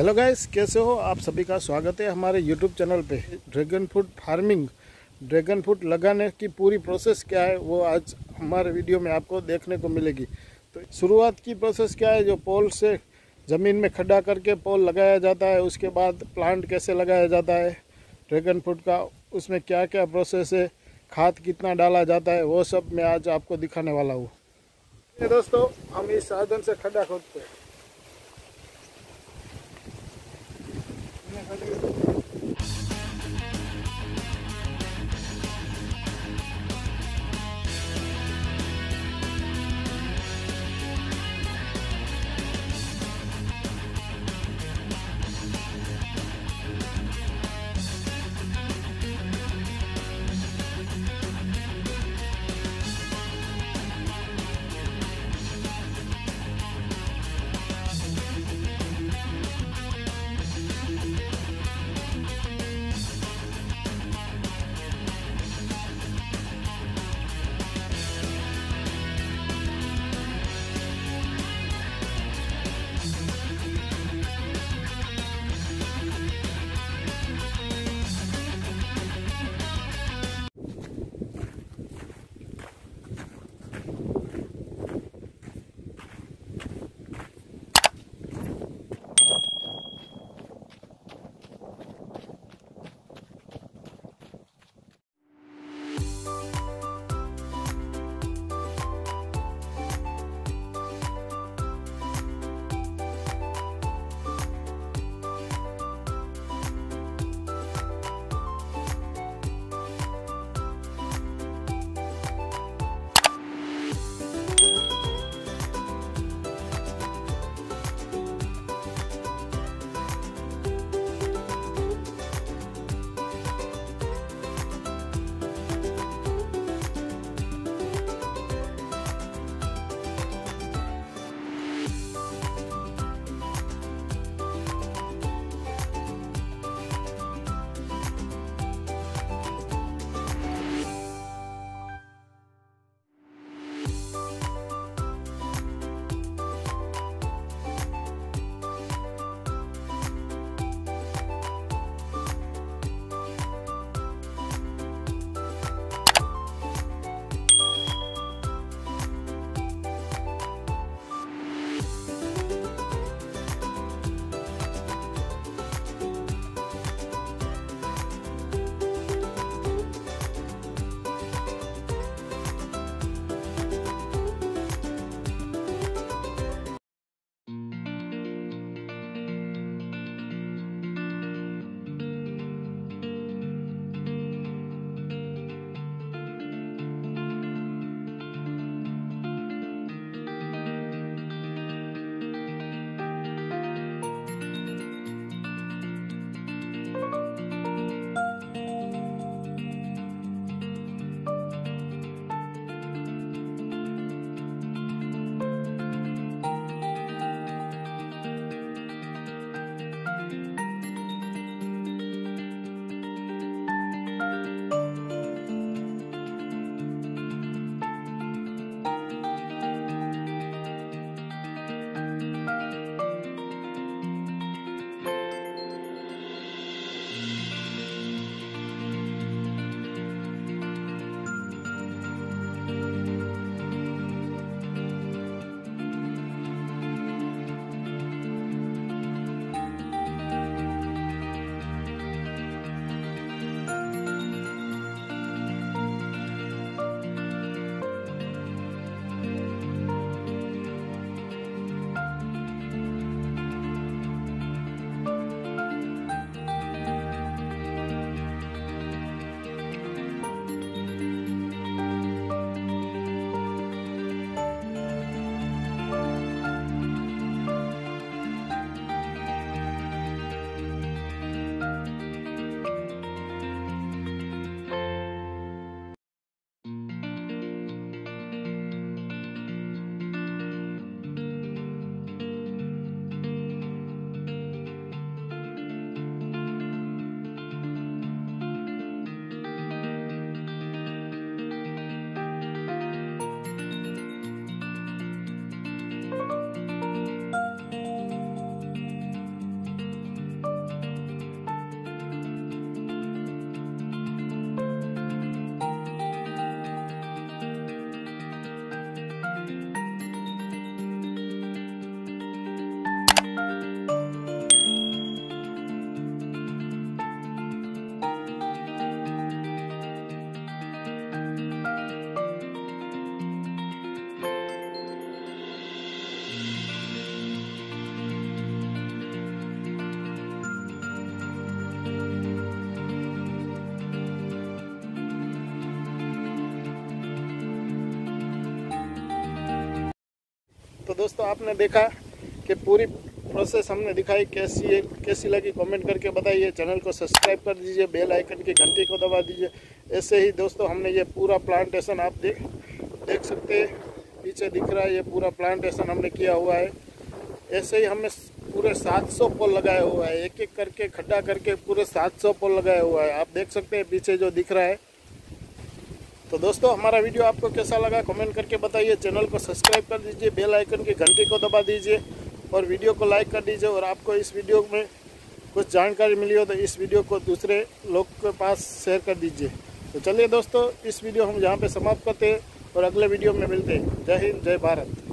Hello guys, कैसे हो आप? सभी का स्वागत है हमारे यूट्यूब चैनल पे। Dragon fruit farming, dragon fruit लगाने की पूरी प्रोसेस क्या है वो आज हमारे वीडियो में आपको देखने को मिलेगी। तो शुरुआत की प्रोसेस क्या है, जो पोल से ज़मीन में खड्डा करके पोल लगाया जाता है, उसके बाद प्लांट कैसे लगाया जाता है ड्रैगन फ्रूट का, उसमें क्या क्या प्रोसेस है, खाद कितना डाला जाता है, वो सब मैं आज आपको दिखाने वाला हूँ। दोस्तों, हम इस साधन से खड्डा खोदते हैं। तो दोस्तों आपने देखा कि पूरी प्रोसेस हमने दिखाई, कैसी लगी कमेंट करके बताइए। चैनल को सब्सक्राइब कर दीजिए, बेल आइकन की घंटी को दबा दीजिए। ऐसे ही दोस्तों हमने ये पूरा प्लांटेशन आप देख सकते हैं, पीछे दिख रहा है, ये पूरा प्लांटेशन हमने किया हुआ है। ऐसे ही हमने पूरे 700 पोल लगाया हुआ है, एक एक करके खड्डा करके पूरे 700 पोल लगाया हुआ है। आप देख सकते हैं पीछे जो दिख रहा है। तो दोस्तों हमारा वीडियो आपको कैसा लगा कमेंट करके बताइए। चैनल को सब्सक्राइब कर दीजिए, बेल आइकन की घंटी को दबा दीजिए और वीडियो को लाइक कर दीजिए। और आपको इस वीडियो में कुछ जानकारी मिली हो तो इस वीडियो को दूसरे लोग के पास शेयर कर दीजिए। तो चलिए दोस्तों, इस वीडियो हम यहाँ पे समाप्त करते हैं और अगले वीडियो में मिलते हैं। जय हिंद, जय भारत।